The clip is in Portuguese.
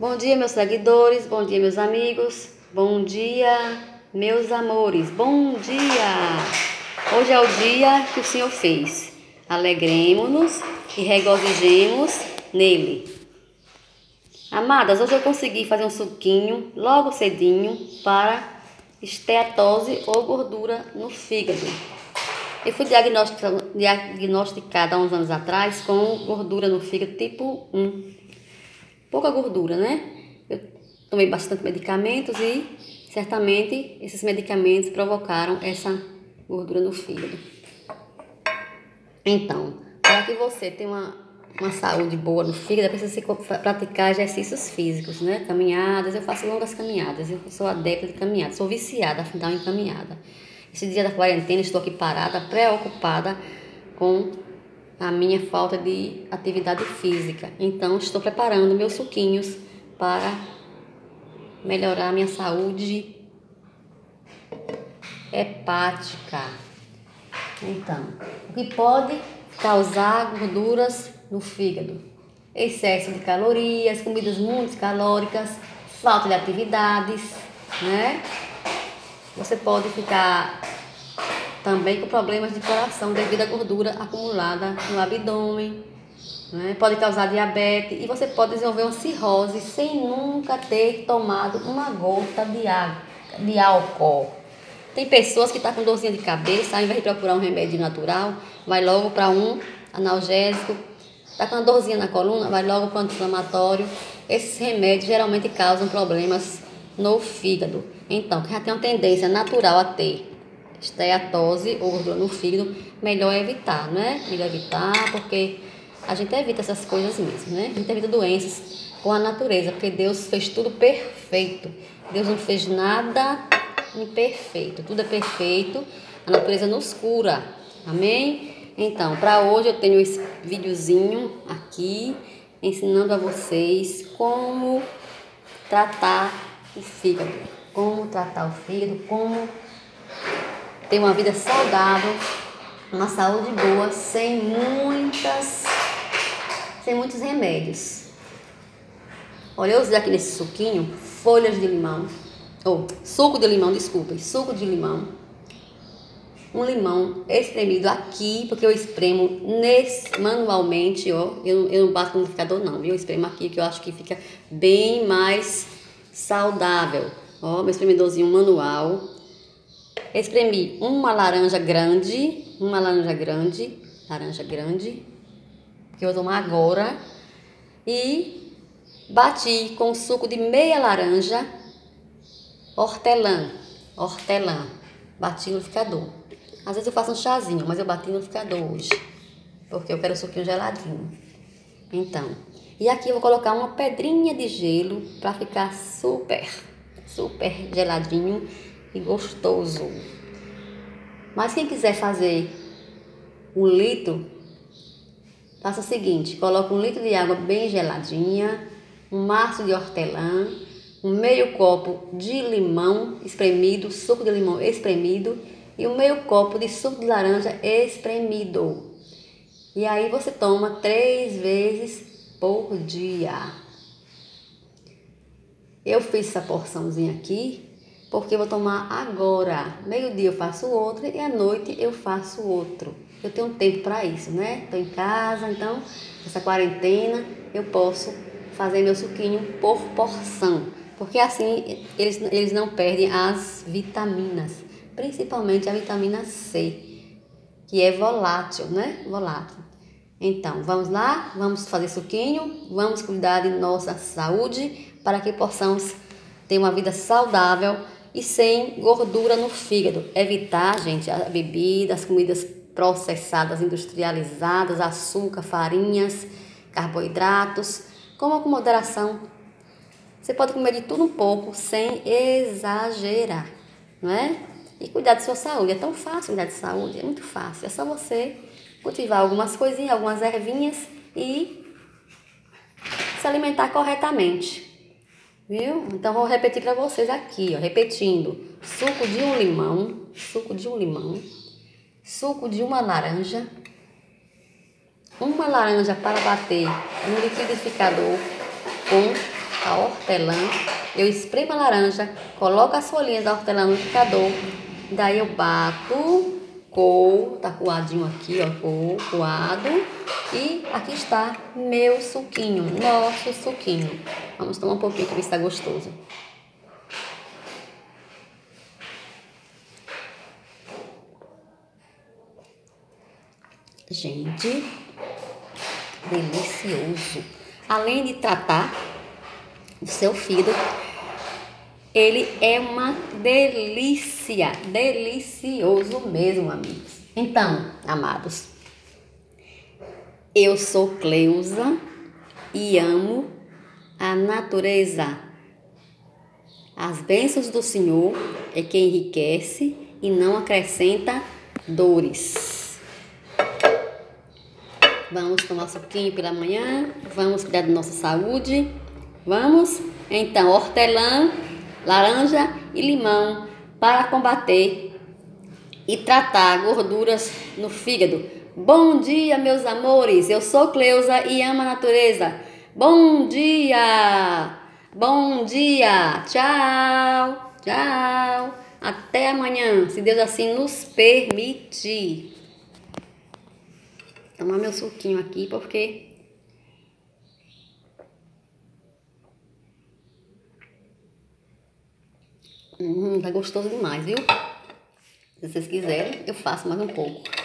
Bom dia, meus seguidores, bom dia, meus amigos, bom dia, meus amores, bom dia! Hoje é o dia que o Senhor fez. Alegremo-nos e regozijemos nele. Amadas, hoje eu consegui fazer um suquinho logo cedinho para esteatose ou gordura no fígado. Eu fui diagnosticada há uns anos atrás com gordura no fígado tipo 1. Pouca gordura, né? Eu tomei bastante medicamentos e certamente esses medicamentos provocaram essa gordura no fígado. Então, para que você tenha uma saúde boa no fígado, é preciso praticar exercícios físicos, né? Caminhadas, eu faço longas caminhadas, eu sou adepta de caminhada, sou viciada, afinal, em caminhada. Esse dia da quarentena estou aqui parada, preocupada com a minha falta de atividade física. Então, estou preparando meus suquinhos para melhorar a minha saúde hepática. Então, o que pode causar gorduras no fígado? Excesso de calorias, comidas muito calóricas, falta de atividades, né? Você pode ficar também com problemas de coração devido à gordura acumulada no abdômen, né? Pode causar diabetes e você pode desenvolver uma cirrose sem nunca ter tomado uma gota de álcool. Tem pessoas que estão com dorzinha de cabeça, ao invés de procurar um remédio natural, vai logo para um analgésico. Está com uma dorzinha na coluna, vai logo para um anti-inflamatório. Esses remédios geralmente causam problemas no fígado. Então, quem já tem uma tendência natural a ter esteatose ou gordura no fígado, melhor evitar, né? Melhor evitar, porque a gente evita essas coisas mesmo, né? A gente evita doenças com a natureza, porque Deus fez tudo perfeito. Deus não fez nada imperfeito, tudo é perfeito. A natureza nos cura, amém? Então, para hoje eu tenho esse videozinho aqui, ensinando a vocês como tratar o fígado. Como tratar o fígado, como ter uma vida saudável, uma saúde boa, sem muitos remédios. Olha, eu usei aqui nesse suquinho folhas de limão, suco de limão, desculpem, suco de limão. Um limão espremido aqui, porque eu espremo manualmente, ó. Eu não bato no liquidificador não, viu? Eu espremo aqui, que eu acho que fica bem mais saudável. Ó, meu espremedorzinho manual. Espremi uma laranja grande, que eu vou tomar agora, e bati com suco de meia laranja, hortelã, bati no liquidificador. Às vezes eu faço um chazinho, mas eu bati no liquidificador hoje, porque eu quero um suquinho geladinho. Então, e aqui eu vou colocar uma pedrinha de gelo para ficar super geladinho e gostoso. Mas quem quiser fazer 1 litro, faça o seguinte: coloca 1 litro de água bem geladinha, um maço de hortelã, meio copo de limão espremido, suco de limão espremido, e meio copo de suco de laranja espremido. E aí você toma 3 vezes por dia. Eu fiz essa porçãozinha aqui porque eu vou tomar agora. Meio-dia eu faço outro e à noite eu faço outro. Eu tenho tempo para isso, né? Estou em casa, então, essa quarentena, eu posso fazer meu suquinho por porção. Porque assim eles não perdem as vitaminas, principalmente a vitamina C, que é volátil, né? Volátil. Então, vamos lá, vamos fazer suquinho, vamos cuidar de nossa saúde para que possamos ter uma vida saudável e sem gordura no fígado. Evitar, gente, a bebida, as comidas processadas, industrializadas, açúcar, farinhas, carboidratos. Coma com moderação. Você pode comer de tudo um pouco, sem exagerar, não é? E cuidar de sua saúde. É tão fácil cuidar de saúde, é muito fácil. É só você cultivar algumas coisinhas, algumas ervinhas e se alimentar corretamente. Viu? Então, vou repetir para vocês aqui, ó, repetindo. Suco de um limão, suco de uma laranja para bater no liquidificador com a hortelã, eu espremo a laranja, coloco as folhinhas da hortelã no liquidificador, daí eu bato, coo, tá coadinho aqui, ó, coado, e aqui está meu suquinho, nosso suquinho. Vamos tomar um pouquinho para ver se tá gostoso. Gente, delicioso. Além de tratar o seu fígado, ele é uma delícia, delicioso mesmo, amigos. Então, amados, eu sou Cleusa e amo a natureza. As bênçãos do Senhor é que enriquece e não acrescenta dores. Vamos tomar suquinho pela manhã, vamos cuidar da nossa saúde, vamos? Então, hortelã, laranja e limão para combater e tratar gorduras no fígado. Bom dia, meus amores, eu sou Cleusa e amo a natureza. Bom dia, tchau, tchau, até amanhã, se Deus assim nos permitir. Tomar meu suquinho aqui, porque tá gostoso demais, viu? Se vocês quiserem, eu faço mais um pouco.